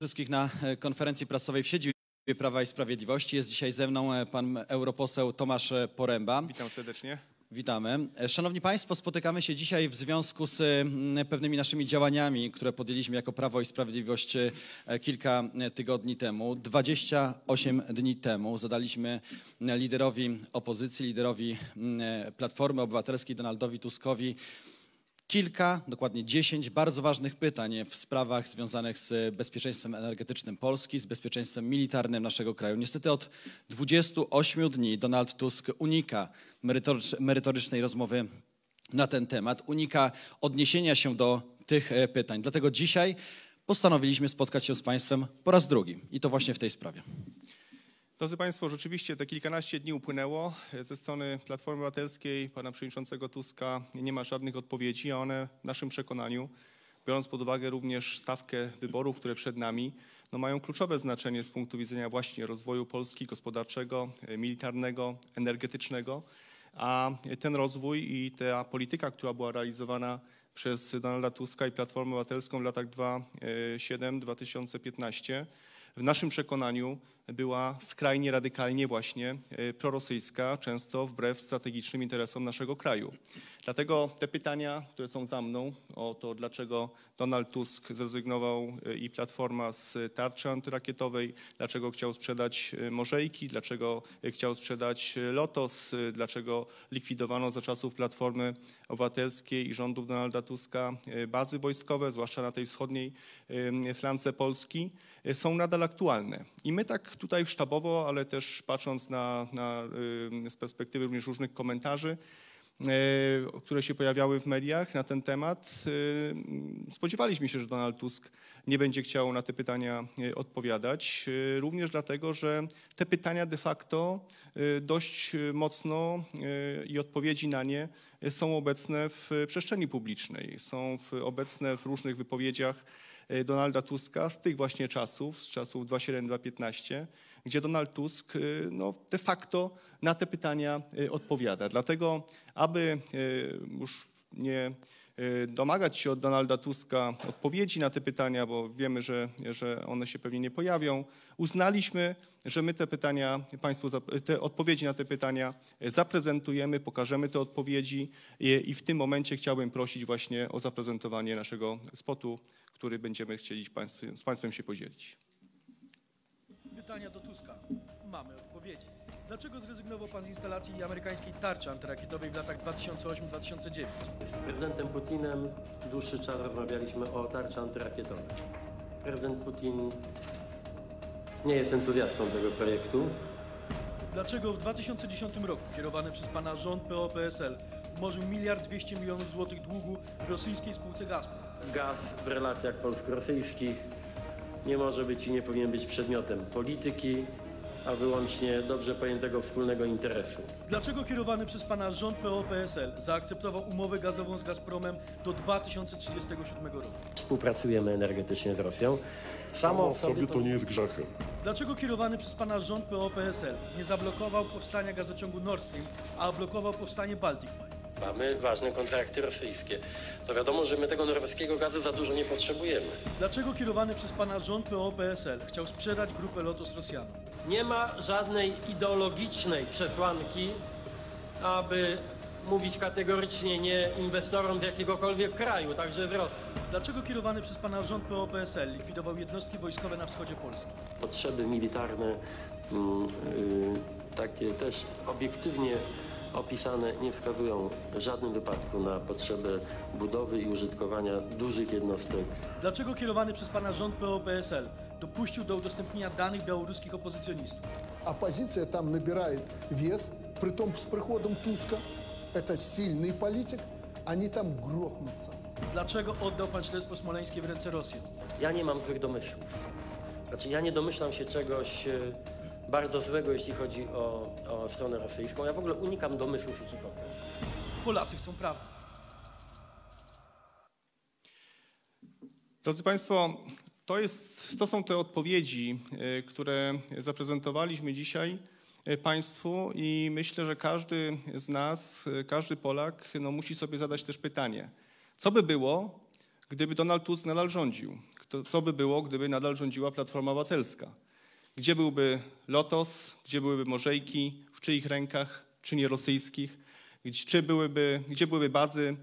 Wszystkich na konferencji prasowej w siedzibie Prawa i Sprawiedliwości. Jest dzisiaj ze mną pan europoseł Tomasz Poręba. Witam serdecznie. Witamy. Szanowni Państwo, spotykamy się dzisiaj w związku z pewnymi naszymi działaniami, które podjęliśmy jako Prawo i Sprawiedliwość kilka tygodni temu. 28 dni temu zadaliśmy liderowi opozycji, liderowi Platformy Obywatelskiej, Donaldowi Tuskowi, dokładnie 10 bardzo ważnych pytań w sprawach związanych z bezpieczeństwem energetycznym Polski, z bezpieczeństwem militarnym naszego kraju. Niestety od 28 dni Donald Tusk unika merytorycznej rozmowy na ten temat, unika odniesienia się do tych pytań. Dlatego dzisiaj postanowiliśmy spotkać się z Państwem po raz drugi i to właśnie w tej sprawie. Drodzy Państwo, rzeczywiście te kilkanaście dni upłynęło. Ze strony Platformy Obywatelskiej, pana przewodniczącego Tuska nie ma żadnych odpowiedzi, a one w naszym przekonaniu, biorąc pod uwagę również stawkę wyborów, które przed nami, mają kluczowe znaczenie z punktu widzenia właśnie rozwoju Polski gospodarczego, militarnego, energetycznego, a ten rozwój i ta polityka, która była realizowana przez Donalda Tuska i Platformę Obywatelską w latach 2007-2015, w naszym przekonaniu była skrajnie radykalnie właśnie prorosyjska, często wbrew strategicznym interesom naszego kraju. Dlatego te pytania, które są za mną, o to, dlaczego Donald Tusk zrezygnował i Platforma z tarczy antyrakietowej, dlaczego chciał sprzedać Morzejki, dlaczego chciał sprzedać Lotos, dlaczego likwidowano za czasów Platformy Obywatelskiej i rządów Donalda Tuska bazy wojskowe, zwłaszcza na tej wschodniej flance Polski, są nadal aktualne. I my tak tutaj sztabowo, ale też patrząc z perspektywy również różnych komentarzy, które się pojawiały w mediach na ten temat, spodziewaliśmy się, że Donald Tusk nie będzie chciał na te pytania odpowiadać. Również dlatego, że te pytania de facto dość mocno i odpowiedzi na nie są obecne w przestrzeni publicznej, są obecne w różnych wypowiedziach Donalda Tuska z tych właśnie czasów, z czasów 2007-2015, gdzie Donald Tusk de facto na te pytania odpowiada. Dlatego, aby już nie domagać się od Donalda Tuska odpowiedzi na te pytania, bo wiemy, że one się pewnie nie pojawią, uznaliśmy, że my te pytania te odpowiedzi na te pytania zaprezentujemy, pokażemy te odpowiedzi i w tym momencie chciałbym prosić właśnie o zaprezentowanie naszego spotu, który będziemy chcieli z Państwem się podzielić. Pytania do Tuska. Mamy odpowiedzi. Dlaczego zrezygnował pan z instalacji amerykańskiej tarczy antyrakietowej w latach 2008-2009? Z prezydentem Putinem dłuższy czas rozmawialiśmy o tarczy antyrakietowej. Prezydent Putin nie jest entuzjastą tego projektu. Dlaczego w 2010 roku kierowany przez pana rząd PO-PSL umorzył 1,2 mld złotych długu rosyjskiej spółce Gazprom? Gaz w relacjach polsko-rosyjskich nie może być i nie powinien być przedmiotem polityki, a wyłącznie dobrze pojętego wspólnego interesu. Dlaczego kierowany przez pana rząd PO-PSL zaakceptował umowę gazową z Gazpromem do 2037 roku? Współpracujemy energetycznie z Rosją. Samo w sobie to nie jest grzechem. Dlaczego kierowany przez pana rząd PO-PSL nie zablokował powstania gazociągu Nord Stream, a blokował powstanie Baltic Pipe? Mamy ważne kontrakty rosyjskie. To wiadomo, że my tego norweskiego gazu za dużo nie potrzebujemy. Dlaczego kierowany przez pana rząd PO-PSL chciał sprzedać grupę Lotos Rosjanom? Nie ma żadnej ideologicznej przesłanki, aby mówić kategorycznie nie inwestorom z jakiegokolwiek kraju, także z Rosji. Dlaczego kierowany przez pana rząd PO-PSL likwidował jednostki wojskowe na wschodzie Polski? Potrzeby militarne, takie też obiektywnie opisane, nie wskazują w żadnym wypadku na potrzebę budowy i użytkowania dużych jednostek. Dlaczego kierowany przez pana rząd PO-PSL dopuścił do udostępnienia danych białoruskich opozycjonistów? Оппозиция там набирает вес, притом с приходом Туска. Это сильный политик, они там грохнутся. Dlaczego oddał pan śledztwo smoleńskie w ręce Rosjan? Ja nie mam złych domysłów. Znaczy, ja nie domyślam się czegoś bardzo złego, jeśli chodzi o stronę rosyjską. Ja w ogóle unikam domysłów i hipotez. Polacy chcą prawdy. Drodzy Państwo, to są te odpowiedzi, które zaprezentowaliśmy dzisiaj Państwu i myślę, że każdy z nas, każdy Polak musi sobie zadać też pytanie, co by było, gdyby Donald Tusk nadal rządził? to co by było, gdyby nadal rządziła Platforma Obywatelska? Gdzie byłby Lotos, gdzie byłyby Morzejki, w czyich rękach, czy nie rosyjskich? Gdzie byłyby bazy?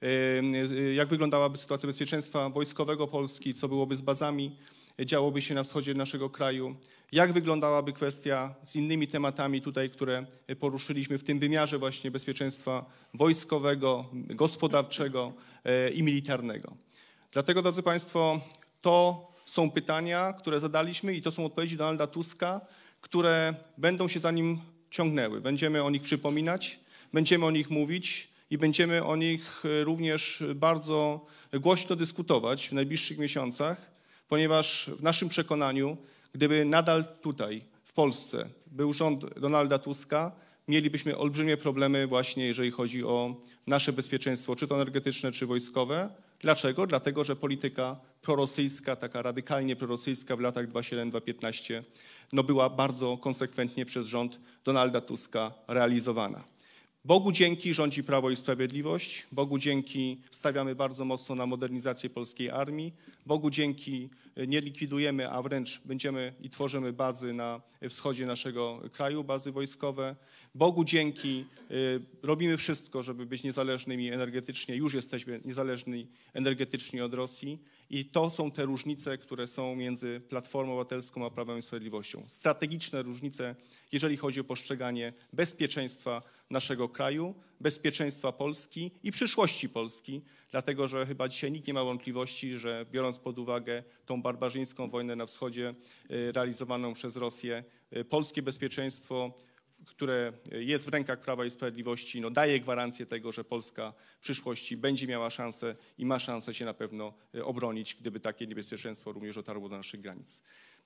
Jak wyglądałaby sytuacja bezpieczeństwa wojskowego Polski? Co byłoby z bazami? Działoby się na wschodzie naszego kraju? Jak wyglądałaby kwestia z innymi tematami tutaj, które poruszyliśmy w tym wymiarze właśnie bezpieczeństwa wojskowego, gospodarczego i militarnego? Dlatego, drodzy Państwo, to są pytania, które zadaliśmy i to są odpowiedzi Donalda Tuska, które będą się za nim ciągnęły. Będziemy o nich przypominać, będziemy o nich mówić i będziemy o nich również bardzo głośno dyskutować w najbliższych miesiącach, ponieważ w naszym przekonaniu, gdyby nadal tutaj w Polsce był rząd Donalda Tuska, mielibyśmy olbrzymie problemy właśnie, jeżeli chodzi o nasze bezpieczeństwo, czy to energetyczne, czy wojskowe. Dlaczego? Dlatego, że polityka prorosyjska, taka radykalnie prorosyjska w latach 2007-2015 była bardzo konsekwentnie przez rząd Donalda Tuska realizowana. Bogu dzięki rządzi Prawo i Sprawiedliwość, Bogu dzięki stawiamy bardzo mocno na modernizację polskiej armii, Bogu dzięki nie likwidujemy, a wręcz będziemy i tworzymy bazy na wschodzie naszego kraju, bazy wojskowe. Bogu dzięki robimy wszystko, żeby być niezależnymi energetycznie, już jesteśmy niezależni energetycznie od Rosji i to są te różnice, które są między Platformą Obywatelską a Prawem i Sprawiedliwością. Strategiczne różnice, jeżeli chodzi o postrzeganie bezpieczeństwa naszego kraju, bezpieczeństwa Polski i przyszłości Polski, dlatego że chyba dzisiaj nikt nie ma wątpliwości, że biorąc pod uwagę tą barbarzyńską wojnę na wschodzie realizowaną przez Rosję, polskie bezpieczeństwo, które jest w rękach Prawa i Sprawiedliwości, daje gwarancję tego, że Polska w przyszłości będzie miała szansę i ma szansę się na pewno obronić, gdyby takie niebezpieczeństwo również dotarło do naszych granic.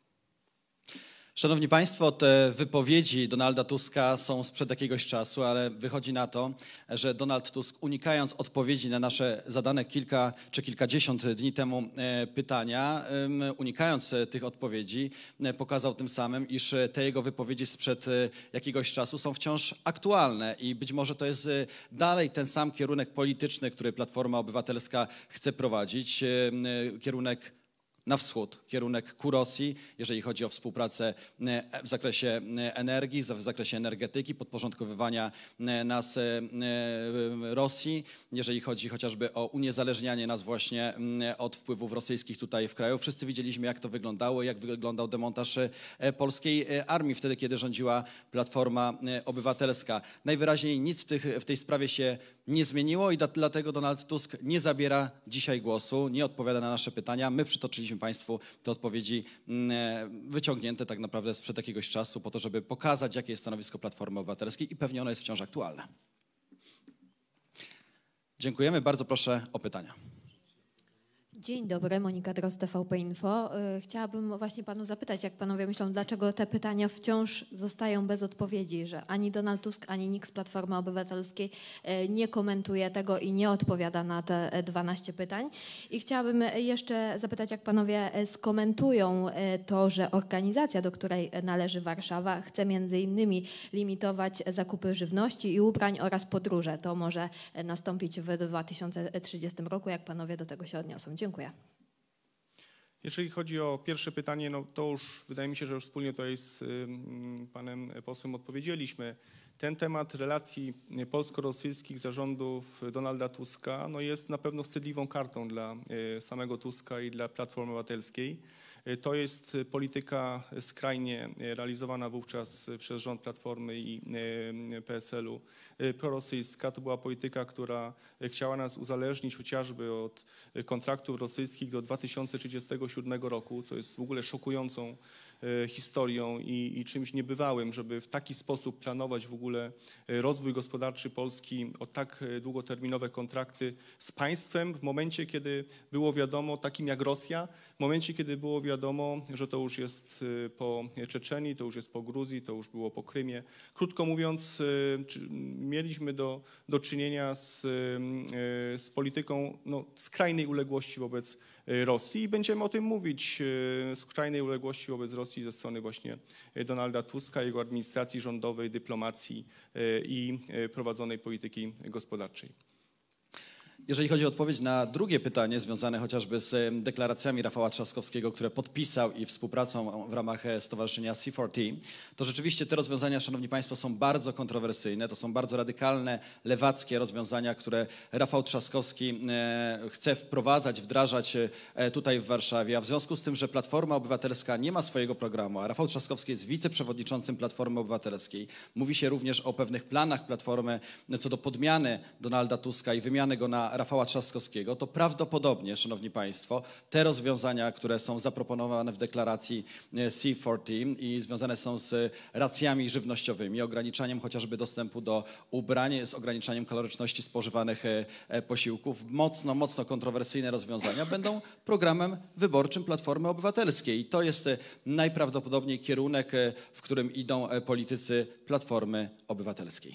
Szanowni Państwo, te wypowiedzi Donalda Tuska są sprzed jakiegoś czasu, ale wychodzi na to, że Donald Tusk, unikając odpowiedzi na nasze zadane kilka czy kilkadziesiąt dni temu pytania, unikając tych odpowiedzi, pokazał tym samym, iż te jego wypowiedzi sprzed jakiegoś czasu są wciąż aktualne i być może to jest dalej ten sam kierunek polityczny, który Platforma Obywatelska chce prowadzić, kierunek na wschód, kierunek ku Rosji, jeżeli chodzi o współpracę w zakresie energii, w zakresie energetyki, podporządkowywania nas Rosji, jeżeli chodzi chociażby o uniezależnianie nas właśnie od wpływów rosyjskich tutaj w kraju. Wszyscy widzieliśmy, jak to wyglądało, jak wyglądał demontaż polskiej armii wtedy, kiedy rządziła Platforma Obywatelska. Najwyraźniej nic w tej sprawie się nie zmieniło i dlatego Donald Tusk nie zabiera dzisiaj głosu, nie odpowiada na nasze pytania. My przytoczyliśmy Państwu te odpowiedzi wyciągnięte tak naprawdę sprzed jakiegoś czasu po to, żeby pokazać, jakie jest stanowisko Platformy Obywatelskiej i pewnie ono jest wciąż aktualne. Dziękujemy. Bardzo proszę o pytania. Dzień dobry, Monika Drozd, TVP Info. Chciałabym właśnie Panu zapytać, jak Panowie myślą, dlaczego te pytania wciąż zostają bez odpowiedzi, że ani Donald Tusk, ani nikt z Platformy Obywatelskiej nie komentuje tego i nie odpowiada na te 12 pytań. I chciałabym jeszcze zapytać, jak Panowie skomentują to, że organizacja, do której należy Warszawa, chce między innymi limitować zakupy żywności i ubrań oraz podróże. To może nastąpić w 2030 roku. Jak Panowie do tego się odniosą? Dziękuję. Jeżeli chodzi o pierwsze pytanie, to już wydaje mi się, że już wspólnie tutaj z panem posłem odpowiedzieliśmy. Ten temat relacji polsko-rosyjskich zarządów Donalda Tuska jest na pewno wstydliwą kartą dla samego Tuska i dla Platformy Obywatelskiej. To jest polityka skrajnie realizowana wówczas przez rząd Platformy i PSL-u, prorosyjska. To była polityka, która chciała nas uzależnić chociażby od kontraktów rosyjskich do 2037 roku, co jest w ogóle szokującą historią i czymś niebywałym, żeby w taki sposób planować w ogóle rozwój gospodarczy Polski o tak długoterminowe kontrakty z państwem w momencie, kiedy było wiadomo, takim jak Rosja, w momencie, kiedy było wiadomo, że to już jest po Czeczenii, to już jest po Gruzji, to już było po Krymie. Krótko mówiąc, mieliśmy do czynienia z polityką skrajnej uległości wobec Rosji i będziemy o tym mówić, skrajnej uległości wobec Rosji ze strony właśnie Donalda Tuska, jego administracji rządowej, dyplomacji i prowadzonej polityki gospodarczej. Jeżeli chodzi o odpowiedź na drugie pytanie związane chociażby z deklaracjami Rafała Trzaskowskiego, które podpisał i współpracą w ramach stowarzyszenia C4T, to rzeczywiście te rozwiązania, szanowni państwo, są bardzo kontrowersyjne. To są bardzo radykalne, lewackie rozwiązania, które Rafał Trzaskowski chce wprowadzać, wdrażać tutaj w Warszawie. A w związku z tym, że Platforma Obywatelska nie ma swojego programu, a Rafał Trzaskowski jest wiceprzewodniczącym Platformy Obywatelskiej, mówi się również o pewnych planach Platformy co do podmiany Donalda Tuska i wymiany go na Rafała Trzaskowskiego, to prawdopodobnie, szanowni państwo, te rozwiązania, które są zaproponowane w deklaracji C4T i związane są z racjami żywnościowymi, ograniczaniem chociażby dostępu do ubrań, z ograniczaniem kaloryczności spożywanych posiłków, mocno kontrowersyjne rozwiązania będą programem wyborczym Platformy Obywatelskiej. I to jest najprawdopodobniej kierunek, w którym idą politycy Platformy Obywatelskiej.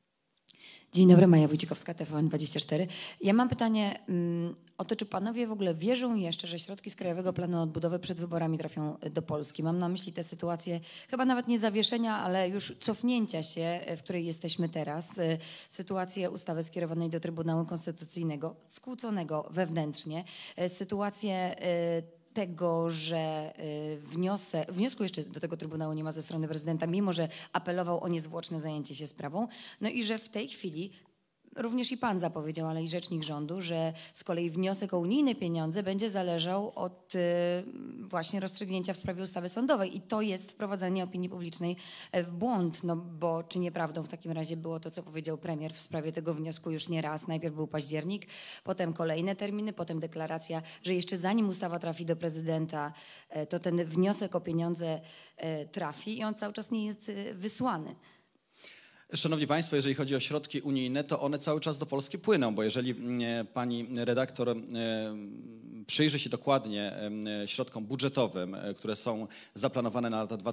Dzień dobry, Maja Wójcikowska, TVN24. Ja mam pytanie o to, czy panowie w ogóle wierzą jeszcze, że środki z Krajowego Planu Odbudowy przed wyborami trafią do Polski? Mam na myśli tę sytuację, chyba nawet nie zawieszenia, ale już cofnięcia się, w której jesteśmy teraz. Sytuację ustawy skierowanej do Trybunału Konstytucyjnego, skłóconego wewnętrznie. Sytuację tego, że wniosku jeszcze do tego Trybunału nie ma ze strony prezydenta, mimo że apelował o niezwłoczne zajęcie się sprawą. No i że w tej chwili również i pan zapowiedział, ale i rzecznik rządu, że z kolei wniosek o unijne pieniądze będzie zależał od właśnie rozstrzygnięcia w sprawie ustawy sądowej. I to jest wprowadzenie opinii publicznej w błąd. No bo czy nieprawdą w takim razie było to, co powiedział premier w sprawie tego wniosku już nie raz. Najpierw był październik, potem kolejne terminy, potem deklaracja, że jeszcze zanim ustawa trafi do prezydenta, to ten wniosek o pieniądze trafi i on cały czas nie jest wysłany. Szanowni państwo, jeżeli chodzi o środki unijne, to one cały czas do Polski płyną, bo jeżeli pani redaktor przyjrzy się dokładnie środkom budżetowym, które są zaplanowane na lata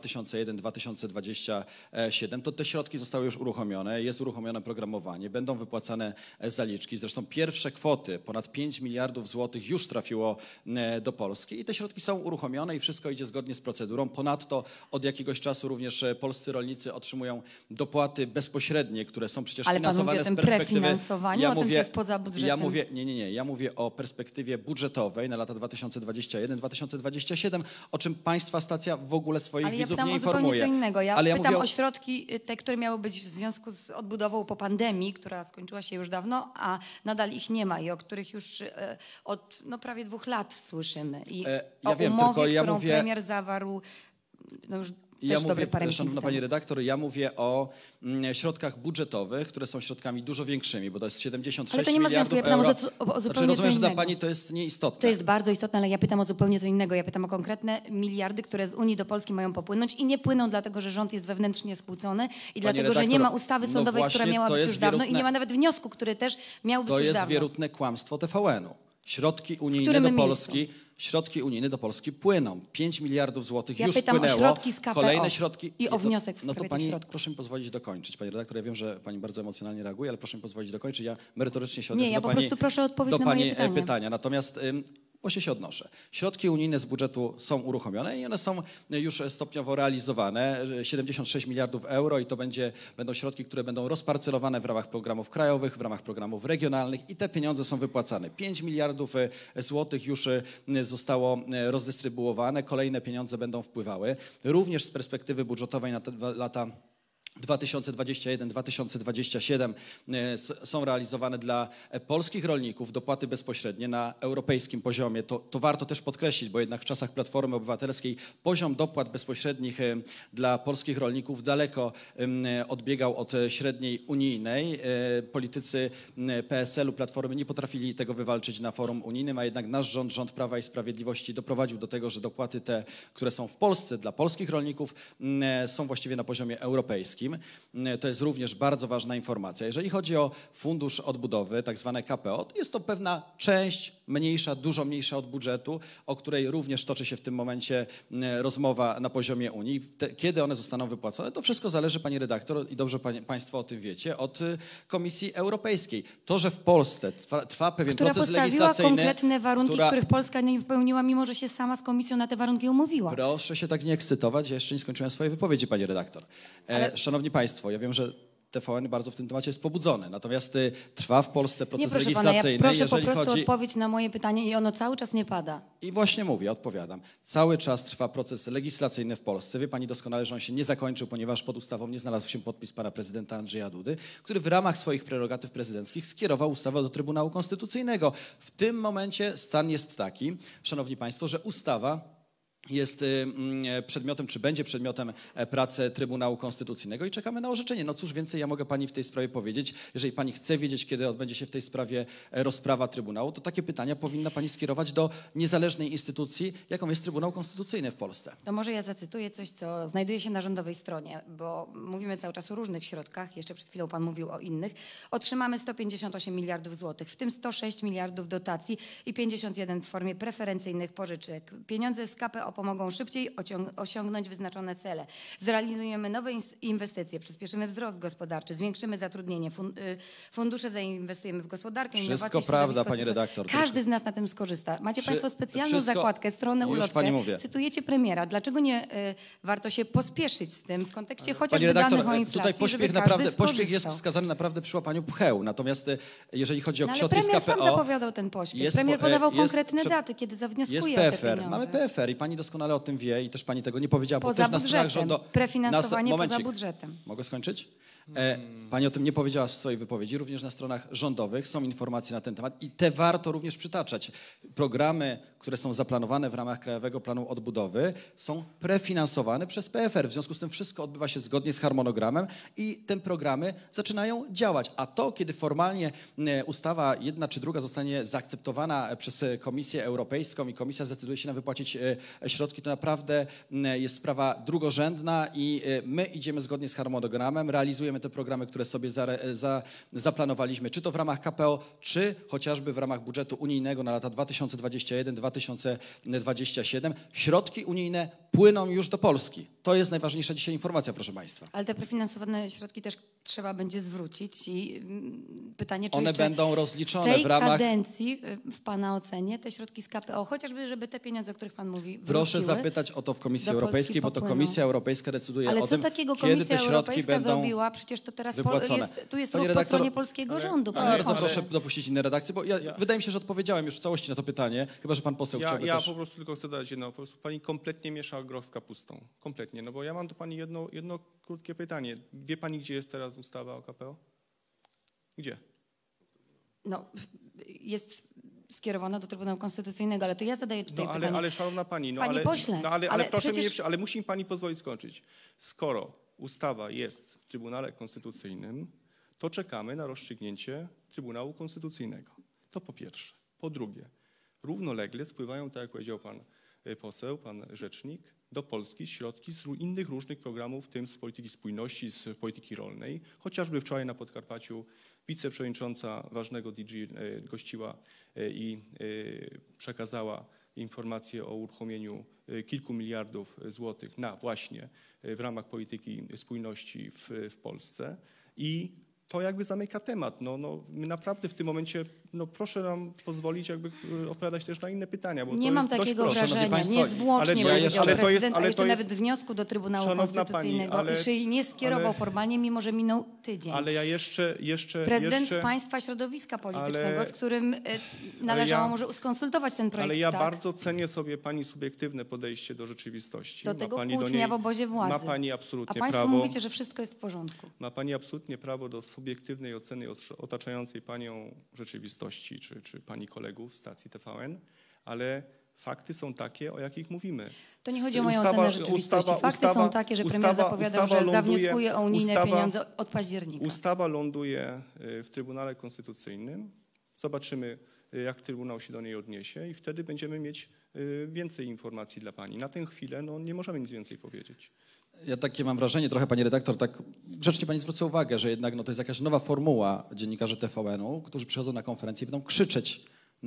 2021-2027, to te środki zostały już uruchomione, jest uruchomione programowanie, będą wypłacane zaliczki. Zresztą pierwsze kwoty, ponad 5 miliardów złotych już trafiło do Polski i te środki są uruchomione i wszystko idzie zgodnie z procedurą. Ponadto od jakiegoś czasu również polscy rolnicy otrzymują dopłaty bezpośrednie, które są przecież finansowane z perspektywy... Prefinansowaniu, o tym, co jest poza budżetem. Ja mówię o perspektywie budżetowej na lata 2021-2027, o czym państwa stacja w ogóle swoich widzów nie informuje. Ale ja pytam o zupełnie co innego. Ja pytam mówię o środki, te, które miały być w związku z odbudową po pandemii, która skończyła się już dawno, a nadal ich nie ma i o których już od prawie 2 lat słyszymy. I o umowie, którą premier zawarł już szanowna pani redaktor, ja mówię o środkach budżetowych, które są środkami dużo większymi, bo to jest 76 miliardów euro. Ale to nie ma związku, ja pytam o zupełnie rozumiem, co innego. Że dla pani to jest nieistotne. To jest bardzo istotne, ale ja pytam o zupełnie co innego. Ja pytam o konkretne miliardy, które z Unii do Polski mają popłynąć i nie płyną dlatego, że rząd jest wewnętrznie skłócony i dlatego, że nie ma ustawy sądowej, która miała być już dawno i nie ma nawet wniosku, który też miał być już dawno. To jest wierutne kłamstwo TVN-u. Środki unijne do Polski... Środki unijne do Polski płyną. 5 miliardów złotych już pytam płynęło. O środki z KPO kolejne środki i o wniosek w sprawie to pani, tych środków. proszę mi pozwolić dokończyć. Pani redaktor, ja wiem, że pani bardzo emocjonalnie reaguje, ale proszę mi pozwolić dokończyć. Ja merytorycznie się odniosę do pani. Nie, ja po prostu proszę odpowiedzieć na moje pytania. Natomiast właśnie się odnoszę. Środki unijne z budżetu są uruchomione i one są już stopniowo realizowane. 76 miliardów euro i to będą środki, które będą rozparcelowane w ramach programów krajowych, w ramach programów regionalnych i te pieniądze są wypłacane. 5 miliardów złotych już zostało rozdystrybuowane, kolejne pieniądze będą wpływały. Również z perspektywy budżetowej na te lata 2021-2027 są realizowane dla polskich rolników dopłaty bezpośrednie na europejskim poziomie. To warto też podkreślić, bo jednak w czasach Platformy Obywatelskiej poziom dopłat bezpośrednich dla polskich rolników daleko odbiegał od średniej unijnej. Politycy PSL-u, Platformy nie potrafili tego wywalczyć na forum unijnym, a jednak nasz rząd Prawa i Sprawiedliwości doprowadził do tego, że dopłaty te, które są w Polsce dla polskich rolników, są właściwie na poziomie europejskim. To jest również bardzo ważna informacja. Jeżeli chodzi o Fundusz Odbudowy, tak zwane KPO, to jest to pewna część mniejsza, dużo mniejsza od budżetu, o której również toczy się w tym momencie rozmowa na poziomie Unii. Kiedy one zostaną wypłacone, to wszystko zależy, pani redaktor, i dobrze państwo o tym wiecie, od Komisji Europejskiej. To, że w Polsce trwa pewien proces legislacyjny... Która postawiła konkretne warunki, których Polska nie wypełniła, mimo że się sama z Komisją na te warunki umówiła. Proszę się tak nie ekscytować, ja jeszcze nie skończyłem swojej wypowiedzi, pani redaktor. Szanowni państwo, ja wiem, że TVN bardzo w tym temacie jest pobudzony. Natomiast trwa w Polsce Nie, proces proszę legislacyjny. pana, ja proszę po jeżeli prostu chodzi... odpowiedź na moje pytanie i ono cały czas nie pada. I właśnie mówię, odpowiadam. Cały czas trwa proces legislacyjny w Polsce. Wie pani doskonale, że on się nie zakończył, ponieważ pod ustawą nie znalazł się podpis pana prezydenta Andrzeja Dudy, który w ramach swoich prerogatyw prezydenckich skierował ustawę do Trybunału Konstytucyjnego. W tym momencie stan jest taki, szanowni państwo, że ustawa jest przedmiotem, czy będzie przedmiotem pracy Trybunału Konstytucyjnego i czekamy na orzeczenie. No cóż więcej ja mogę pani w tej sprawie powiedzieć. Jeżeli pani chce wiedzieć, kiedy odbędzie się w tej sprawie rozprawa Trybunału, to takie pytania powinna pani skierować do niezależnej instytucji, jaką jest Trybunał Konstytucyjny w Polsce. To może ja zacytuję coś, co znajduje się na rządowej stronie, bo mówimy cały czas o różnych środkach, jeszcze przed chwilą pan mówił o innych. Otrzymamy 158 miliardów złotych, w tym 106 miliardów dotacji i 51 w formie preferencyjnych pożyczek. Pieniądze z KPO pomogą szybciej osiągnąć wyznaczone cele. Zrealizujemy nowe inwestycje, przyspieszymy wzrost gospodarczy, zwiększymy zatrudnienie, fundusze zainwestujemy w gospodarkę, Wszystko innowacje, prawda, środowisko pani cyfrowe. redaktor. Każdy z nas na tym skorzysta. Macie państwo specjalną wszystko- zakładkę, stronę Już ulotkę. pani mówię. Cytujecie premiera. Dlaczego nie warto się pospieszyć z tym w kontekście Pani chociażby redaktor, danych o inflacji, tutaj żeby pośpiech jest skorzystał? wskazany naprawdę przyszła panią pcheł. Natomiast jeżeli chodzi o No ale środki z premier sam KPO... zapowiadał ten pośpiech. Premier podawał konkretne daty, kiedy zawnioskuje Jest o te PFR, pieniądze. mamy PFR i pani doskonale o tym wie i też pani tego nie powiedziała, bo Poza też na stronach budżetem. rządu... Prefinansowanie poza Momencik. budżetem. Mogę skończyć? Pani o tym nie powiedziała w swojej wypowiedzi. Również na stronach rządowych są informacje na ten temat i te warto również przytaczać. Programy, które są zaplanowane w ramach Krajowego Planu Odbudowy, są prefinansowane przez PFR. W związku z tym wszystko odbywa się zgodnie z harmonogramem i te programy zaczynają działać. A to, kiedy formalnie ustawa jedna czy druga zostanie zaakceptowana przez Komisję Europejską i Komisja zdecyduje się na wypłacić środki, to naprawdę jest sprawa drugorzędna i my idziemy zgodnie z harmonogramem, realizujemy te programy, które sobie zaplanowaliśmy, czy to w ramach KPO, czy chociażby w ramach budżetu unijnego na lata 2021-2027. Środki unijne płyną już do Polski. To jest najważniejsza dzisiaj informacja, proszę państwa. Ale te prefinansowane środki też trzeba będzie zwrócić i pytanie, czy One jeszcze będą w rozliczone tej w ramach... kadencji, w pana ocenie, te środki z KPO, chociażby, żeby te pieniądze, o których pan mówi, Proszę wróciły zapytać o to w Komisji do Polski Europejskiej, bo to popłyną. Komisja Europejska decyduje Ale o co tym, takiego kiedy Komisja te środki Europejska będą zrobiła? Przecież to teraz wypłacone. tu jest Pani ruch po redaktor, stronie polskiego rządu. panie Bardzo pośle. proszę dopuścić inne redakcje, bo wydaje mi się, że odpowiedziałem już w całości na to pytanie, chyba że pan poseł chciałby Ja też... po prostu tylko chcę dodać jedno. Po prostu pani kompletnie miesza groch z kapustą. Kompletnie. No bo ja mam do pani jedno krótkie pytanie. Wie pani, gdzie jest teraz ustawa o KPO? Gdzie? No, jest skierowana do Trybunału Konstytucyjnego, ale to ja zadaję tutaj No pytanie. ale szanowna pani, Panie pośle, ale ale proszę przecież- ale musi mi pani pozwolić skończyć. Skoro ustawa jest w Trybunale Konstytucyjnym, to czekamy na rozstrzygnięcie Trybunału Konstytucyjnego. To po pierwsze. Po drugie, równolegle spływają, tak jak powiedział pan poseł, pan rzecznik, do Polski środki z innych różnych programów, w tym z polityki spójności, z polityki rolnej. Chociażby wczoraj na Podkarpaciu wiceprzewodnicząca ważnego DG gościła i przekazała informację o uruchomieniu kilku miliardów złotych na właśnie w ramach polityki spójności w Polsce. I to jakby zamyka temat. My naprawdę w tym momencie, proszę nam pozwolić jakby odpowiadać też na inne pytania, bo Nie to mam jest dość takiego proste. Szanowni wrażenia, państwo, niezwłocznie ale to powiedział jest- prezydent, ale a jeszcze to jest- nawet wniosku do Trybunału Szanowna pani, Konstytucyjnego, ale- jeszcze nie skierował ale- formalnie, mimo że minął tydzień. Ale ja jeszcze Prezydent z państwa środowiska politycznego, ale- z którym należało ja- może skonsultować ten projekt. Ale ja tak? bardzo cenię sobie pani subiektywne podejście do rzeczywistości. Do Ma tego pani kłótnia niej- w obozie władzy. Ma pani A absolutnie państwo prawo. mówicie, że wszystko jest w porządku. Ma pani absolutnie prawo do subiektywnej oceny otaczającej panią rzeczywistości, czy pani kolegów w stacji TVN, ale fakty są takie, o jakich mówimy. To nie chodzi o moją ocenę rzeczywistości. Fakty są takie, że premier zapowiadał, że zawnioskuje o unijne pieniądze od października. Ustawa ląduje w Trybunale Konstytucyjnym. Zobaczymy, jak Trybunał się do niej odniesie i wtedy będziemy mieć więcej informacji dla pani. Na tę chwilę nie możemy nic więcej powiedzieć. Ja takie mam wrażenie, trochę pani redaktor, tak grzecznie pani zwrócę uwagę, że jednak to jest jakaś nowa formuła dziennikarzy TVN-u, którzy przychodzą na konferencję i będą krzyczeć na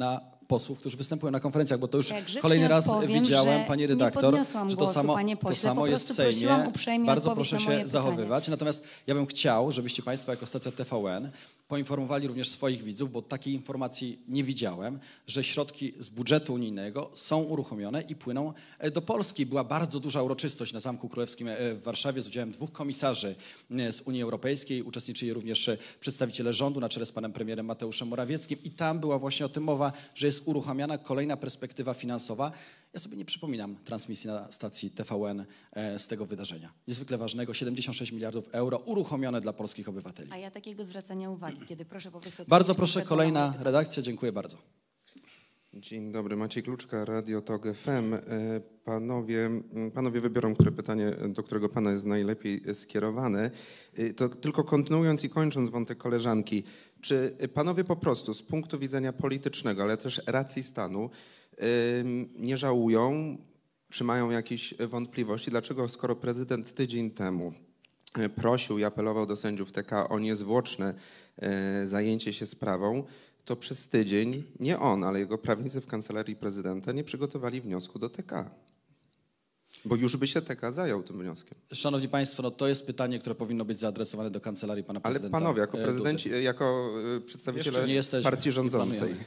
posłów, którzy występują na konferencjach, bo to już Jak grzecznie kolejny raz odpowiem, widziałem, że pani nie redaktor, podniosłam że głosu, panie to pośle, samo po jest w prostu Sejmie. prosiłam uprzejmie Bardzo odpowiedź proszę na moje się pytanie. zachowywać. Natomiast ja bym chciał, żebyście państwo jako stacja TVN poinformowali również swoich widzów, bo takiej informacji nie widziałem, że środki z budżetu unijnego są uruchomione i płyną do Polski. Była bardzo duża uroczystość na Zamku Królewskim w Warszawie z udziałem 2 komisarzy z Unii Europejskiej. Uczestniczyli również przedstawiciele rządu na czele z panem premierem Mateuszem Morawieckim i tam była właśnie o tym mowa, że jest uruchamiana kolejna perspektywa finansowa. Ja sobie nie przypominam transmisji na stacji TVN z tego wydarzenia. Niezwykle ważnego, 76 miliardów euro uruchomione dla polskich obywateli. A ja takiego zwracania uwagi, kiedy proszę po prostu... Bardzo odpowiedzieć proszę, konkretnie na moje kolejna pytanie. redakcja. Dziękuję bardzo. Dzień dobry, Maciej Kluczka, Radio TOG FM. Panowie wybiorą, które pytanie, do którego pana jest najlepiej skierowane. To tylko kontynuując i kończąc wątek koleżanki, czy panowie po prostu z punktu widzenia politycznego, ale też racji stanu nie żałują, czy mają jakieś wątpliwości, dlaczego skoro prezydent tydzień temu prosił i apelował do sędziów TK o niezwłoczne zajęcie się sprawą, to przez tydzień nie on, ale jego prawnicy w Kancelarii Prezydenta nie przygotowali wniosku do TK. Bo już by się TK zajął tym wnioskiem. Szanowni Państwo, no to jest pytanie, które powinno być zaadresowane do Kancelarii Pana Ale Prezydenta. panowie, jako Dudy. prezydenci, jako Jeszcze przedstawiciele nie jesteśmy, partii nie rządzącej. planujemy.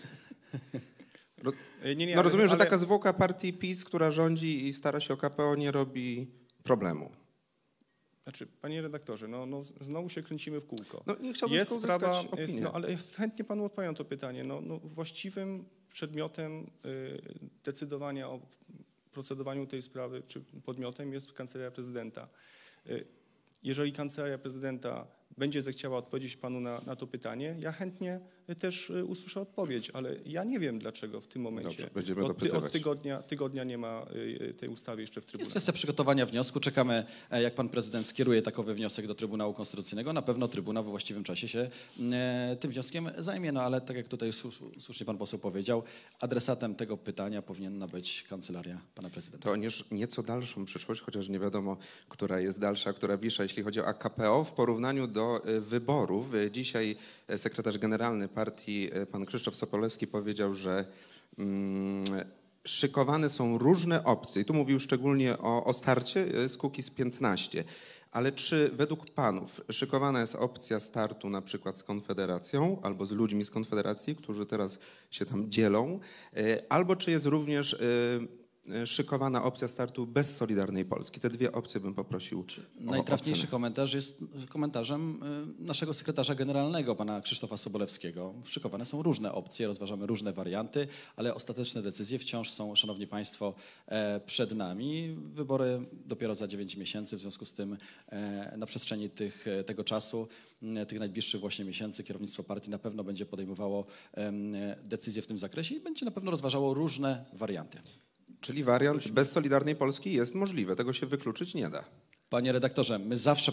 Nie, No rozumiem, że ale- taka zwłoka partii PiS, która rządzi i stara się o KPO, nie robi problemu. Znaczy, panie redaktorze, no znowu się kręcimy w kółko. No nie chciałbym Jest tylko sprawa, uzyskać jest, opinię. no, ale chętnie panu odpowiem na to pytanie. No, właściwym przedmiotem decydowania o procedowaniu tej sprawy, czy podmiotem jest Kancelaria Prezydenta. Jeżeli Kancelaria Prezydenta będzie zechciała odpowiedzieć panu na to pytanie, ja chętnie też usłyszę odpowiedź, ale ja nie wiem, dlaczego w tym momencie Dobrze, będziemy od dopytywać. tygodnia nie ma tej ustawy jeszcze w Jest Trybunale. kwestia przygotowania wniosku. Czekamy, jak pan prezydent skieruje takowy wniosek do Trybunału Konstytucyjnego. Na pewno Trybunał we właściwym czasie się tym wnioskiem zajmie. No ale tak jak tutaj słusznie pan poseł powiedział, adresatem tego pytania powinna być Kancelaria pana prezydenta. To nieco dalszą przyszłość, chociaż nie wiadomo, która jest dalsza, która bliższa, jeśli chodzi o KPO w porównaniu do wyborów. Dzisiaj sekretarz generalny partii, pan Krzysztof Sobolewski, powiedział, że szykowane są różne opcje. I tu mówił szczególnie o starcie z Kukiz15. Ale czy według panów szykowana jest opcja startu na przykład z Konfederacją albo z ludźmi z Konfederacji, którzy teraz się tam dzielą, albo czy jest również szykowana opcja startu bez Solidarnej Polski? Te dwie opcje bym poprosił o Najtrafniejszy ocenę. komentarz jest komentarzem naszego sekretarza generalnego, pana Krzysztofa Sobolewskiego. Szykowane są różne opcje, rozważamy różne warianty, ale ostateczne decyzje wciąż są, szanowni państwo, przed nami. Wybory dopiero za 9 miesięcy, w związku z tym na przestrzeni tego czasu, tych najbliższych właśnie miesięcy, kierownictwo partii na pewno będzie podejmowało decyzje w tym zakresie i będzie na pewno rozważało różne warianty. Czyli wariant bez Solidarnej Polski jest możliwy, tego się wykluczyć nie da. Panie redaktorze, my zawsze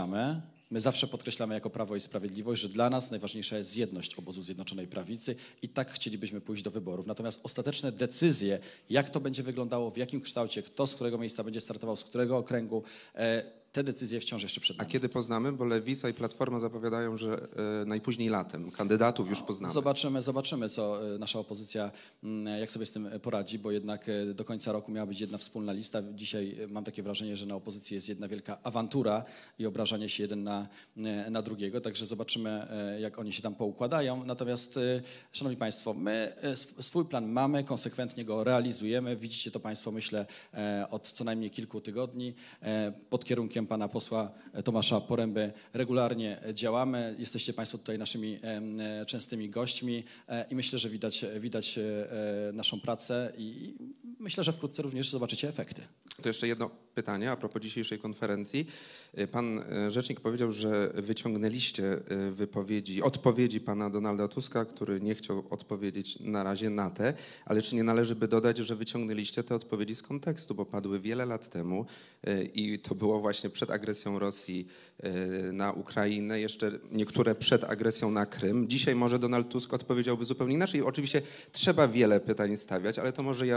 podkreślamy jako Prawo i Sprawiedliwość, że dla nas najważniejsza jest jedność obozu Zjednoczonej Prawicy i tak chcielibyśmy pójść do wyborów. Natomiast ostateczne decyzje, jak to będzie wyglądało, w jakim kształcie, kto z którego miejsca będzie startował, z którego okręgu, te decyzje wciąż jeszcze przed A nami. kiedy poznamy? Bo Lewica i Platforma zapowiadają, że najpóźniej latem. Kandydatów już poznamy. Zobaczymy, co nasza opozycja, jak sobie z tym poradzi, bo jednak do końca roku miała być jedna wspólna lista. Dzisiaj mam takie wrażenie, że na opozycji jest jedna wielka awantura i obrażanie się jeden na drugiego, także zobaczymy, jak oni się tam poukładają. Natomiast, szanowni państwo, my swój plan mamy, konsekwentnie go realizujemy. Widzicie to państwo, myślę, od co najmniej kilku tygodni. Pod kierunkiem pana posła Tomasza Poręby regularnie działamy. Jesteście państwo tutaj naszymi częstymi gośćmi i myślę, że widać naszą pracę i myślę, że wkrótce również zobaczycie efekty. To jeszcze jedno pytanie a propos dzisiejszej konferencji. Pan rzecznik powiedział, że wyciągnęliście odpowiedzi pana Donalda Tuska, który nie chciał odpowiedzieć na razie na te, ale czy nie należy by dodać, że wyciągnęliście te odpowiedzi z kontekstu, bo padły wiele lat temu i to było właśnie przed agresją Rosji na Ukrainę, jeszcze niektóre przed agresją na Krym. Dzisiaj może Donald Tusk odpowiedziałby zupełnie inaczej. Oczywiście trzeba wiele pytań stawiać, ale to może Jarosław Kaczyński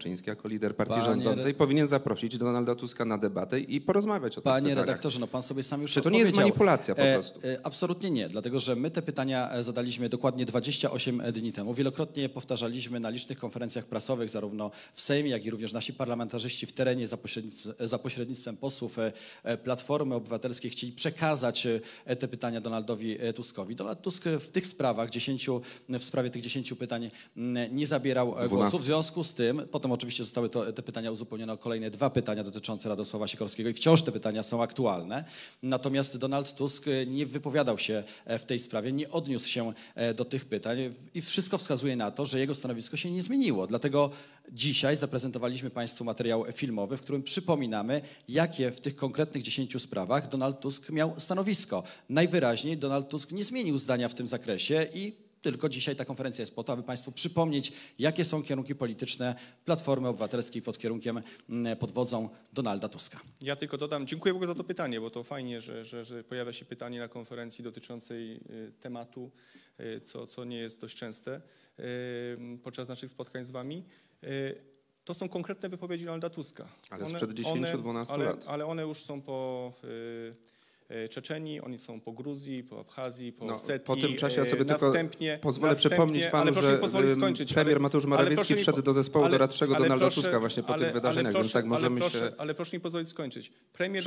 Kaczyński jako lider partii Panie rządzącej powinien zaprosić Donalda Tuska na debatę i porozmawiać o tych Panie pytaniach. redaktorze, no pan sobie sam już Czy to nie jest odpowiedział. manipulacja po prostu? Absolutnie nie, dlatego że my te pytania zadaliśmy dokładnie 28 dni temu. Wielokrotnie powtarzaliśmy na licznych konferencjach prasowych, zarówno w Sejmie, jak i również nasi parlamentarzyści w terenie za pośrednictwem posłów Platformy Obywatelskiej chcieli przekazać te pytania Donaldowi Tuskowi. Donald Tusk w tych sprawach, w sprawie tych 10 pytań nie zabierał głosu. W związku z tym, potem oczywiście zostały te pytania uzupełnione o kolejne 2 pytania dotyczące Radosława Sikorskiego i wciąż te pytania są aktualne. Natomiast Donald Tusk nie wypowiadał się w tej sprawie, nie odniósł się do tych pytań i wszystko wskazuje na to, że jego stanowisko się nie zmieniło. Dlatego dzisiaj zaprezentowaliśmy Państwu materiał filmowy, w którym przypominamy, jakie w tych konkretnych 10 sprawach Donald Tusk miał stanowisko. Najwyraźniej Donald Tusk nie zmienił zdania w tym zakresie i tylko dzisiaj ta konferencja jest po to, aby Państwu przypomnieć, jakie są kierunki polityczne Platformy Obywatelskiej pod wodzą Donalda Tuska. Ja tylko dodam, dziękuję w ogóle za to pytanie, bo to fajnie, że pojawia się pytanie na konferencji dotyczącej tematu, co nie jest dość częste podczas naszych spotkań z wami. To są konkretne wypowiedzi Donalda Tuska. Ale sprzed 10-12 lat. Ale one już są po Czeczenii, oni są po Gruzji, po Abchazji, po Osetii. Po tym czasie ja sobie tylko pozwolę przypomnieć panu, że premier Mateusz Morawiecki wszedł do zespołu doradczego Donalda Tuska właśnie po tych wydarzeniach, więc tak możemy się... Ale proszę mi pozwolić skończyć. Premier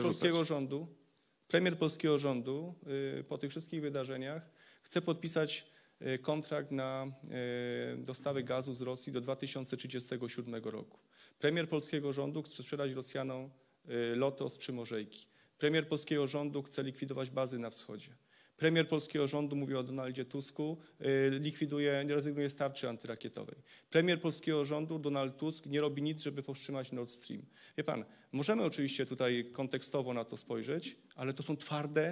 polskiego rządu po tych wszystkich wydarzeniach chce podpisać kontrakt na dostawy gazu z Rosji do 2037 roku. Premier polskiego rządu chce sprzedać Rosjanom Lotos czy Morzejki. Premier polskiego rządu chce likwidować bazy na wschodzie. Premier polskiego rządu, mówi o Donaldzie Tusku, rezygnuje z tarczy antyrakietowej. Premier polskiego rządu, Donald Tusk, nie robi nic, żeby powstrzymać Nord Stream. Wie pan, możemy oczywiście tutaj kontekstowo na to spojrzeć, ale to są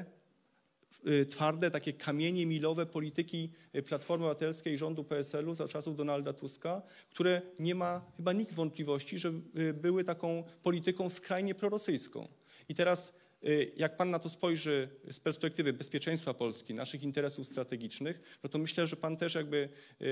twarde takie kamienie milowe polityki Platformy Obywatelskiej i rządu PSL-u za czasów Donalda Tuska, które nie ma chyba nikt wątpliwości, że były taką polityką skrajnie prorosyjską. I teraz jak pan na to spojrzy z perspektywy bezpieczeństwa Polski, naszych interesów strategicznych, no to myślę, że pan też jakby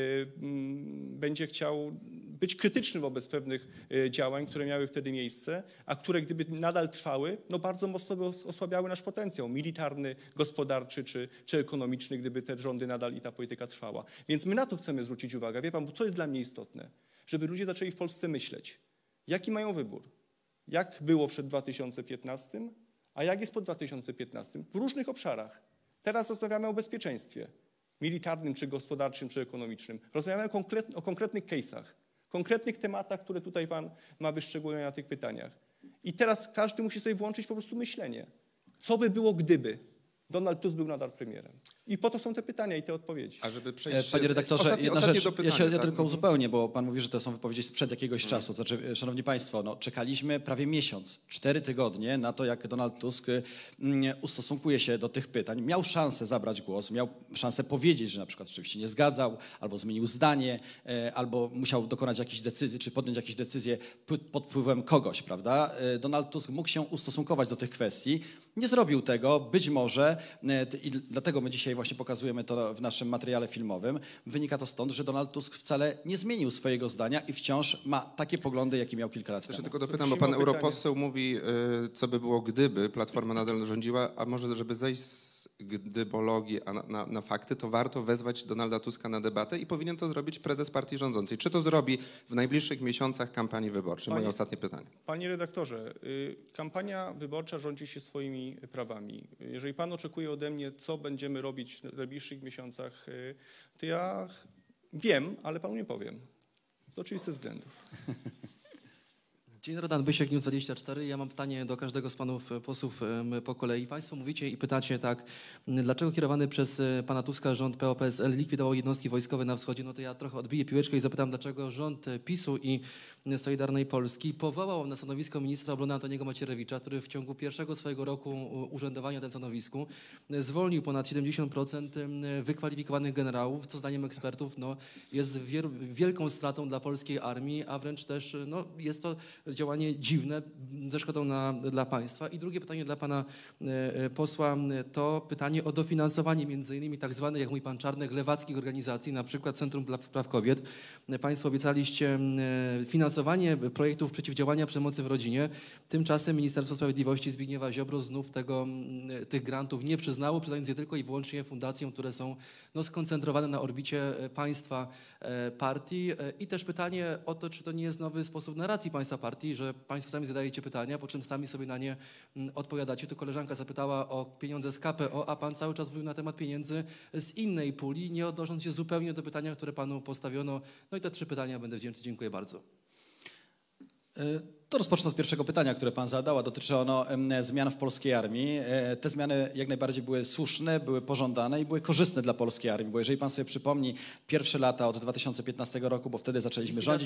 będzie chciał być krytyczny wobec pewnych działań, które miały wtedy miejsce, a które gdyby nadal trwały, no bardzo mocno by osłabiały nasz potencjał militarny, gospodarczy czy ekonomiczny, gdyby te rządy nadal i ta polityka trwała. Więc my na to chcemy zwrócić uwagę. Wie pan, bo co jest dla mnie istotne? Żeby ludzie zaczęli w Polsce myśleć, jaki mają wybór. Jak było przed 2015, a jak jest po 2015? W różnych obszarach. Teraz rozmawiamy o bezpieczeństwie militarnym, czy gospodarczym, czy ekonomicznym. Rozmawiamy o konkretnych case'ach, konkretnych tematach, które tutaj pan ma wyszczególnione na tych pytaniach. I teraz każdy musi sobie włączyć po prostu myślenie. Co by było, gdyby Donald Tusk był nadal premierem? I po to są te pytania i te odpowiedzi. A żeby przejść... Panie redaktorze, jedna rzecz, ja tylko tak? uzupełnię, bo pan mówi, że to są wypowiedzi sprzed jakiegoś czasu. Znaczy, szanowni państwo, no, czekaliśmy prawie miesiąc, 4 tygodnie na to, jak Donald Tusk ustosunkuje się do tych pytań. Miał szansę zabrać głos, miał szansę powiedzieć, że na przykład rzeczywiście nie zgadzał, albo zmienił zdanie, albo musiał dokonać jakiejś decyzji, czy podjąć jakieś decyzje pod wpływem kogoś, prawda? Donald Tusk mógł się ustosunkować do tych kwestii. Nie zrobił tego, być może, i dlatego my dzisiaj właśnie pokazujemy to w naszym materiale filmowym, wynika to stąd, że Donald Tusk wcale nie zmienił swojego zdania i wciąż ma takie poglądy, jakie miał kilka lat temu. Jeszcze tylko dopytam, bo pan europoseł mówi, co by było, gdyby Platforma nadal rządziła, a może żeby zejść z gdybologii na fakty, to warto wezwać Donalda Tuska na debatę i powinien to zrobić prezes partii rządzącej. Czy to zrobi w najbliższych miesiącach kampanii wyborczej? Moje ostatnie pytanie. Panie redaktorze, kampania wyborcza rządzi się swoimi prawami. Jeżeli pan oczekuje ode mnie, co będziemy robić w najbliższych miesiącach, to ja wiem, ale panu nie powiem. Z oczywistych względów. Dzień dobry, Dan Bysiek, News24. Ja mam pytanie do każdego z panów posłów po kolei. Państwo mówicie i pytacie tak, dlaczego kierowany przez pana Tuska rząd PO-PSL likwidował jednostki wojskowe na wschodzie? No to ja trochę odbiję piłeczkę i zapytam, dlaczego rząd PiS-u i Solidarnej Polski powołał na stanowisko ministra obrony Antoniego Macierewicza, który w ciągu pierwszego swojego roku urzędowania na tym stanowisku zwolnił ponad 70% wykwalifikowanych generałów, co zdaniem ekspertów no, jest wielką stratą dla polskiej armii, a wręcz też no, jest to działanie dziwne, ze szkodą dla państwa. I drugie pytanie dla pana posła to pytanie o dofinansowanie między innymi tak zwanych, jak mówi pan Czarnek, lewackich organizacji, na przykład Centrum Praw Kobiet. Państwo obiecaliście finansowanie finansowanie projektów przeciwdziałania przemocy w rodzinie. Tymczasem Ministerstwo Sprawiedliwości Zbigniewa Ziobro znów tych grantów nie przyznało, przyznając je tylko i wyłącznie fundacjom, które są skoncentrowane na orbicie państwa partii. I też pytanie o to, czy to nie jest nowy sposób narracji państwa partii, że państwo sami zadajecie pytania, po czym sami sobie na nie odpowiadacie. Tu koleżanka zapytała o pieniądze z KPO, a pan cały czas mówił na temat pieniędzy z innej puli, nie odnosząc się zupełnie do pytania, które panu postawiono. No i te 3 pytania będę wdzięczny. Dziękuję bardzo. To rozpocznę od pierwszego pytania, które pan zadał, a dotyczy ono zmian w polskiej armii. Te zmiany jak najbardziej były słuszne, były pożądane i były korzystne dla polskiej armii, bo jeżeli pan sobie przypomni pierwsze lata od 2015 roku, bo wtedy zaczęliśmy rządzić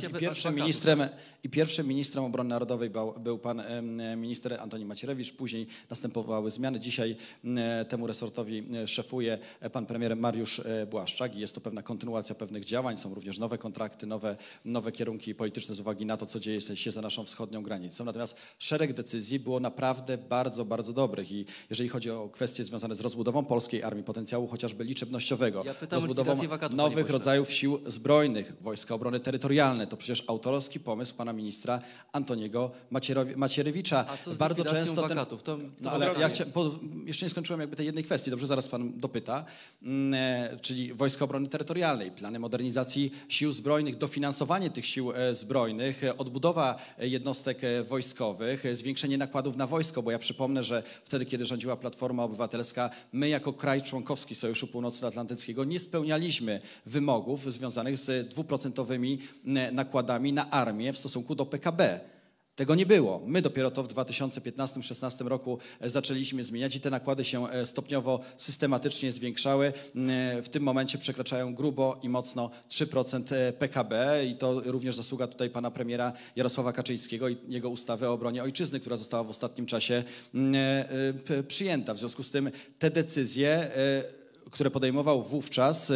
i pierwszym ministrem obrony narodowej był pan minister Antoni Macierewicz, później następowały zmiany. Dzisiaj temu resortowi szefuje pan premier Mariusz Błaszczak i jest to pewna kontynuacja pewnych działań. Są również nowe kontrakty, nowe kierunki polityczne z uwagi na to, co dzieje się za naszą wschodnią granicą. Natomiast szereg decyzji było naprawdę bardzo, bardzo dobrych i jeżeli chodzi o kwestie związane z rozbudową polskiej armii, potencjału chociażby liczebnościowego, rozbudową nowych rodzajów sił zbrojnych, Wojska Obrony Terytorialnej, to przecież autorski pomysł pana ministra Antoniego Macierewicza. A co z bardzo często wakatów? ale ja jeszcze nie skończyłem jakby tej jednej kwestii, dobrze, zaraz pan dopyta, czyli Wojska Obrony Terytorialnej, plany modernizacji sił zbrojnych, dofinansowanie tych sił zbrojnych, odbudowa jednostek wojskowych, zwiększenie nakładów na wojsko, bo ja przypomnę, że wtedy, kiedy rządziła Platforma Obywatelska, my jako kraj członkowski Sojuszu Północnoatlantyckiego nie spełnialiśmy wymogów związanych z 2% nakładami na armię w stosunku do PKB. Tego nie było. My dopiero to w 2015-16 roku zaczęliśmy zmieniać i te nakłady się stopniowo, systematycznie zwiększały. W tym momencie przekraczają grubo i mocno 3% PKB i to również zasługa tutaj pana premiera Jarosława Kaczyńskiego i jego ustawy o obronie ojczyzny, która została w ostatnim czasie przyjęta. W związku z tym te decyzje, które podejmował wówczas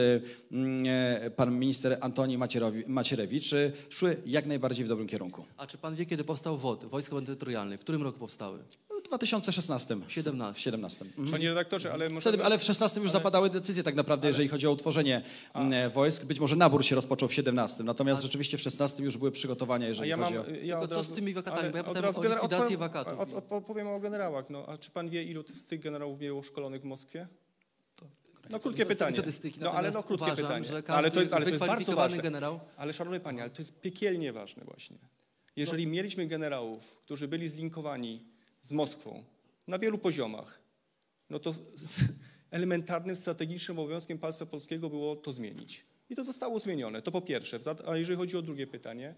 pan minister Antoni Macierewicz, szły jak najbardziej w dobrym kierunku. A czy pan wie, kiedy powstał WOT, Wojska Obrony Terytorialnej? W którym roku powstały? W 2016. 17. Panie redaktorze, ale może... Wtedy, ale w 16 już zapadały decyzje tak naprawdę, jeżeli chodzi o utworzenie wojsk. Być może nabór się rozpoczął w 17, natomiast rzeczywiście w 16 już były przygotowania, jeżeli chodzi o... Tylko co z tymi wakatami? Bo ja pytam o likwidację wakatów. Odpowiem o generałach. A czy pan wie, ilu z tych generałów było szkolonych w Moskwie? No krótkie pytanie. Krótkie pytanie. Ale to jest bardzo ważne. Generał. Ale szanowny panie, ale to jest piekielnie ważne właśnie. Jeżeli mieliśmy generałów, którzy byli zlinkowani z Moskwą na wielu poziomach, no to elementarnym, strategicznym obowiązkiem państwa polskiego było to zmienić. I to zostało zmienione. To po pierwsze. A jeżeli chodzi o drugie pytanie,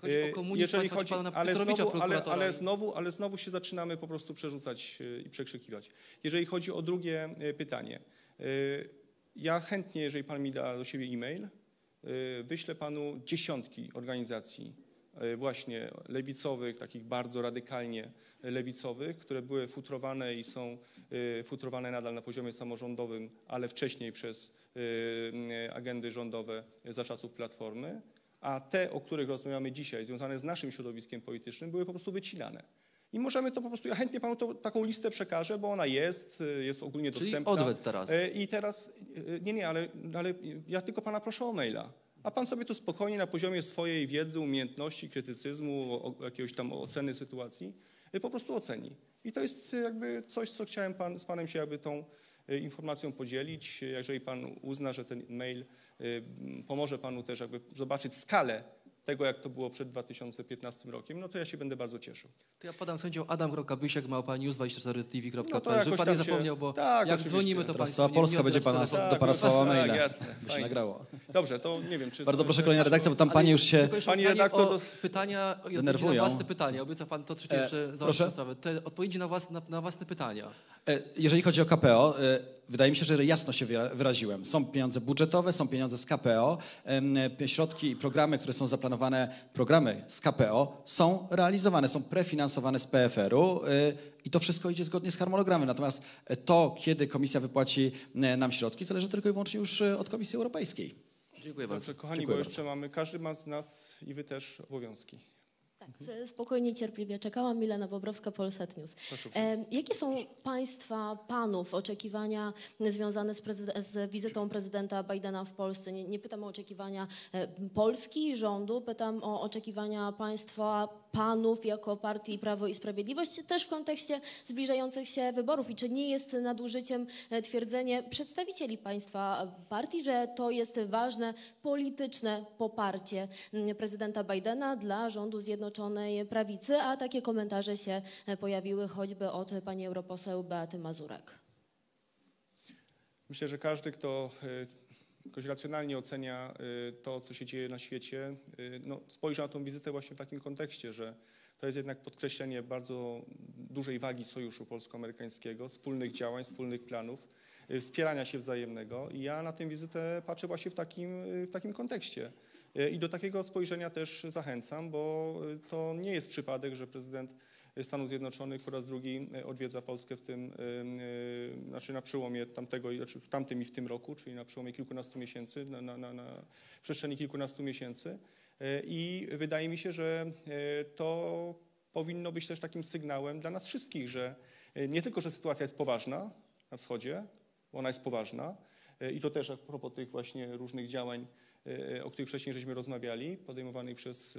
ale znowu się zaczynamy po prostu przerzucać i przekrzykiwać. Jeżeli chodzi o drugie pytanie, ja chętnie, jeżeli pan mi da do siebie e-mail, wyślę panu dziesiątki organizacji właśnie lewicowych, takich bardzo radykalnie lewicowych, które były futrowane i są futrowane nadal na poziomie samorządowym, ale wcześniej przez agendy rządowe za czasów Platformy, a te, o których rozmawiamy dzisiaj, związane z naszym środowiskiem politycznym, były po prostu wycinane. I możemy to po prostu, ja chętnie panu taką listę przekażę, bo ona jest ogólnie dostępna. Czyli odwet teraz. I teraz, ale ja tylko pana proszę o maila. A pan sobie tu spokojnie na poziomie swojej wiedzy, umiejętności, krytycyzmu, jakiegoś tam oceny sytuacji po prostu oceni. I to jest jakby coś, co chciałem z panem się jakby tą informacją podzielić. Jeżeli pan uzna, że ten mail pomoże panu też jakby zobaczyć skalę tego, jak to było przed 2015 rokiem, no to ja się będę bardzo cieszył. To ja podam sędzią adam.bysiak@news24tv.pl, no żeby pan nie zapomniał, bo jak dzwonimy, to państwo cała Polska będzie do pana słała maila. Jasne, by się nagrało. Dobrze, to nie wiem, czy... Bardzo proszę kolejna redakcja, bo tam pani już się pani redaktor pytania i denerwują. na własne pytania. Obiecał pan to trzecie jeszcze załatwić sprawę. Te odpowiedzi na własne pytania. Jeżeli chodzi o KPO, wydaje mi się, że jasno się wyraziłem. Są pieniądze budżetowe, są pieniądze z KPO. Środki i programy, które są zaplanowane, programy z KPO są realizowane, są prefinansowane z PFR-u i to wszystko idzie zgodnie z harmonogramem. Natomiast to, kiedy Komisja wypłaci nam środki, zależy tylko i wyłącznie już od Komisji Europejskiej. Dziękuję bardzo. Dobrze, kochani, bo jeszcze mamy, każdy ma z nas i wy też obowiązki. Spokojnie, cierpliwie czekałam. Milena Bobrowska, Polsat News. Jakie są Państwa, Panów oczekiwania związane z wizytą prezydenta Bidena w Polsce? Nie pytam o oczekiwania Polski, rządu, pytam o oczekiwania Państwa, Panów jako partii Prawo i Sprawiedliwość, też w kontekście zbliżających się wyborów. I czy nie jest nadużyciem twierdzenie przedstawicieli Państwa partii, że to jest ważne polityczne poparcie prezydenta Bidena dla rządu Zjednoczonej Prawicy, a takie komentarze się pojawiły choćby od pani europoseł Beaty Mazurek. Myślę, że każdy, kto jakoś racjonalnie ocenia to, co się dzieje na świecie, no, spojrzy na tą wizytę właśnie w takim kontekście, że to jest jednak podkreślenie bardzo dużej wagi sojuszu polsko-amerykańskiego, wspólnych działań, wspólnych planów, wspierania się wzajemnego. I ja na tę wizytę patrzę właśnie w takim kontekście. I do takiego spojrzenia też zachęcam, bo to nie jest przypadek, że prezydent Stanów Zjednoczonych po raz drugi odwiedza Polskę znaczy na przełomie w tamtym i w tym roku, czyli na przełomie kilkunastu miesięcy, na przestrzeni kilkunastu miesięcy. I wydaje mi się, że to powinno być też takim sygnałem dla nas wszystkich, że nie tylko, że sytuacja jest poważna na wschodzie, bo ona jest poważna i to też a propos tych właśnie różnych działań, o których wcześniej żeśmy rozmawiali, podejmowanych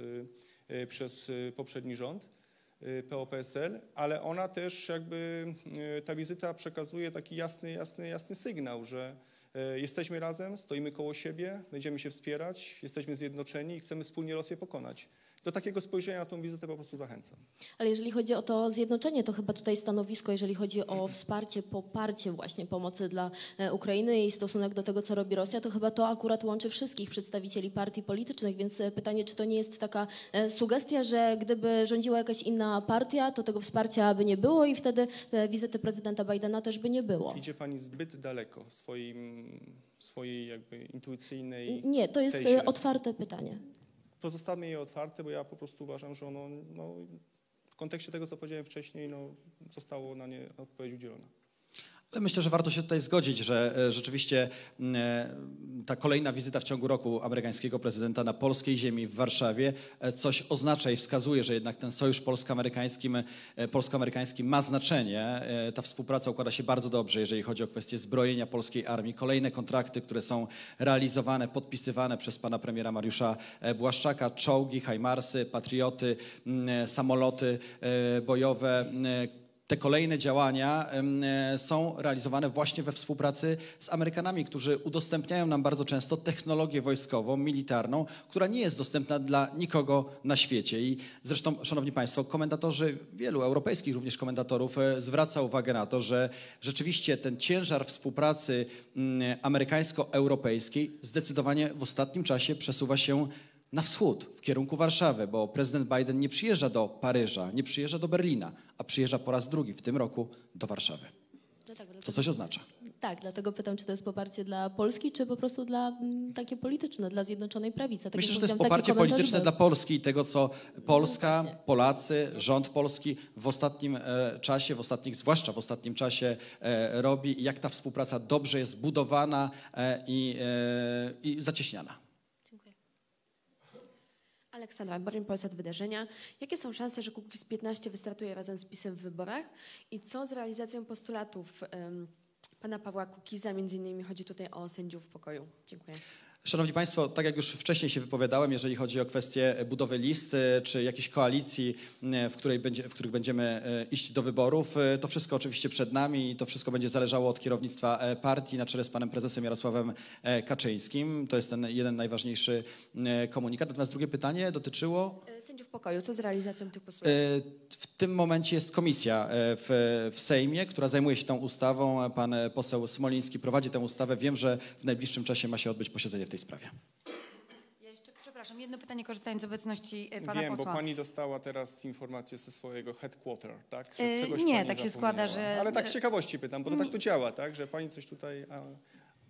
przez poprzedni rząd PO-PSL, ale ona też ta wizyta przekazuje taki jasny sygnał, że jesteśmy razem, stoimy koło siebie, będziemy się wspierać, jesteśmy zjednoczeni i chcemy wspólnie Rosję pokonać. Do takiego spojrzenia na tą wizytę po prostu zachęcam. Ale jeżeli chodzi o to zjednoczenie, to chyba tutaj stanowisko, jeżeli chodzi o wsparcie, poparcie właśnie pomocy dla Ukrainy i stosunek do tego, co robi Rosja, to chyba to akurat łączy wszystkich przedstawicieli partii politycznych, więc pytanie, czy to nie jest taka sugestia, że gdyby rządziła jakaś inna partia, to tego wsparcia by nie było i wtedy wizyty prezydenta Bidena też by nie było. Idzie pani zbyt daleko w swojej jakby intuicyjnej Nie, to jest tezie. otwarte pytanie. Pozostawmy je otwarte, bo ja po prostu uważam, że ono w kontekście tego, co powiedziałem wcześniej, zostało na nie odpowiedź udzielona. Ale myślę, że warto się tutaj zgodzić, że rzeczywiście ta kolejna wizyta w ciągu roku amerykańskiego prezydenta na polskiej ziemi w Warszawie coś oznacza i wskazuje, że jednak ten sojusz polsko-amerykański ma znaczenie. Ta współpraca układa się bardzo dobrze, jeżeli chodzi o kwestię zbrojenia polskiej armii. Kolejne kontrakty, które są realizowane, podpisywane przez pana premiera Mariusza Błaszczaka, czołgi, hajmarsy, patrioty, samoloty bojowe. Te kolejne działania są realizowane właśnie we współpracy z Amerykanami, którzy udostępniają nam bardzo często technologię wojskową, militarną, która nie jest dostępna dla nikogo na świecie. I zresztą, szanowni państwo, komentatorzy, wielu europejskich również komentatorów zwraca uwagę na to, że rzeczywiście ten ciężar współpracy amerykańsko-europejskiej zdecydowanie w ostatnim czasie przesuwa się na wschód, w kierunku Warszawy, bo prezydent Biden nie przyjeżdża do Paryża, nie przyjeżdża do Berlina, a przyjeżdża po raz drugi w tym roku do Warszawy. No tak, To coś oznacza. Tak, dlatego pytam, czy to jest poparcie dla Polski, czy po prostu dla takie polityczne, dla Zjednoczonej Prawicy. Tak Myślę, że to jest poparcie polityczne dla Polski i tego, co Polska, Polacy, rząd polski w ostatnim czasie, zwłaszcza w ostatnim czasie robi i jak ta współpraca dobrze jest budowana i zacieśniana. Aleksandra Borin, Polsat Wydarzenia. Jakie są szanse, że Kukiz15 wystartuje razem z PiS-em w wyborach? I co z realizacją postulatów pana Pawła Kukiza? Między innymi chodzi tutaj o sędziów pokoju. Dziękuję. Szanowni Państwo, tak jak już wcześniej się wypowiadałem, jeżeli chodzi o kwestię budowy list czy jakiejś koalicji, w których będziemy iść do wyborów, to wszystko oczywiście przed nami i to wszystko będzie zależało od kierownictwa partii na czele z panem prezesem Jarosławem Kaczyńskim. To jest ten jeden najważniejszy komunikat. Natomiast drugie pytanie dotyczyło... Sędziów pokoju. Co z realizacją tych postulatów? W tym momencie jest komisja w Sejmie, która zajmuje się tą ustawą. Pan poseł Smoliński prowadzi tę ustawę. Wiem, że w najbliższym czasie ma się odbyć posiedzenie w tej sprawie. Ja jeszcze, przepraszam, jedno pytanie, korzystając z obecności pana Wiem, posła. bo pani dostała teraz informację ze swojego headquarter, tak? Że Nie, pani tak się składa, że... Ale tak z ciekawości pytam, bo to tak to działa, tak? Że pani coś tutaj...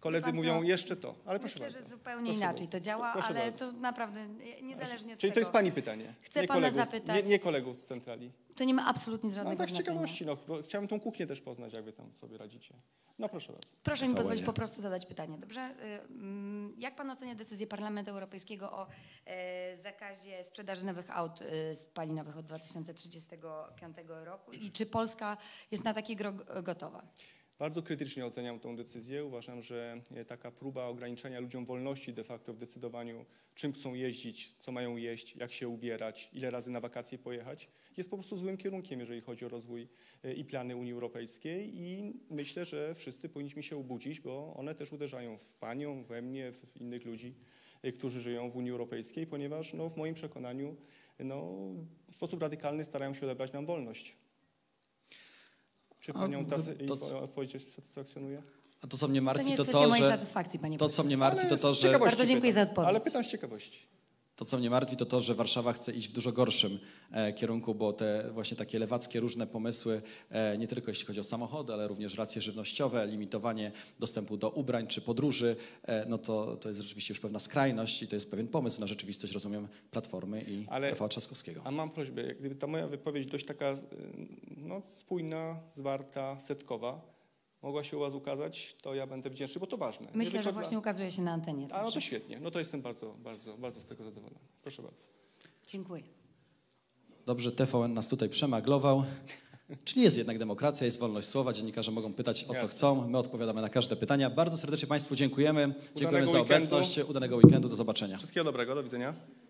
Koledzy Wie pan mówią co? jeszcze to, ale proszę Myślę, bardzo. że zupełnie Proszę inaczej bardzo. to działa, Proszę ale bardzo. to naprawdę niezależnie od Czyli tego. to jest pani pytanie. Chcę nie pana kolegów, zapytać. Nie kolegów z centrali. To nie ma absolutnie No żadnego tak z znaczenia. ciekawości, no, bo chciałem tą kuchnię też poznać, jak wy tam sobie radzicie. No proszę bardzo. Proszę mi pozwolić TVN-ie. po prostu zadać pytanie, dobrze? Jak pan ocenia decyzję Parlamentu Europejskiego o zakazie sprzedaży nowych aut spalinowych od 2035 roku i czy Polska jest na taki krok gotowa? Bardzo krytycznie oceniam tę decyzję. Uważam, że taka próba ograniczenia ludziom wolności de facto w decydowaniu, czym chcą jeździć, co mają jeść, jak się ubierać, ile razy na wakacje pojechać, jest po prostu złym kierunkiem, jeżeli chodzi o rozwój i plany Unii Europejskiej i myślę, że wszyscy powinniśmy się obudzić, bo one też uderzają w panią, we mnie, w innych ludzi, którzy żyją w Unii Europejskiej, ponieważ no, w moim przekonaniu w sposób radykalny starają się odebrać nam wolność. Czy panią ta odpowiedź satysfakcjonuje? A to, co mnie martwi, To nie jest to kwestia to, mojej że... satysfakcji, panie To, co mnie martwi, to to, że... Bardzo dziękuję za odpowiedź. Ale pytam z ciekawości. To, co mnie martwi, to to, że Warszawa chce iść w dużo gorszym kierunku, bo te właśnie takie lewackie różne pomysły, nie tylko jeśli chodzi o samochody, ale również racje żywnościowe, limitowanie dostępu do ubrań czy podróży, no to jest rzeczywiście już pewna skrajność i to jest pewien pomysł na rzeczywistość, rozumiem, Platformy i Rafała Trzaskowskiego. A mam prośbę, jak gdyby ta moja wypowiedź dość taka spójna, zwarta, setkowa, mogła się u was ukazać, to ja będę wdzięczny, bo to ważne. Myślę, że właśnie ukazuje się na antenie. A no to świetnie, no to jestem bardzo, bardzo, bardzo z tego zadowolony. Proszę bardzo. Dziękuję. Dobrze, TVN nas tutaj przemaglował. Czyli jest jednak demokracja, jest wolność słowa, dziennikarze mogą pytać o co chcą, my odpowiadamy na każde pytania. Bardzo serdecznie Państwu dziękujemy. Dziękujemy za obecność, udanego weekendu, do zobaczenia. Wszystkiego dobrego, do widzenia.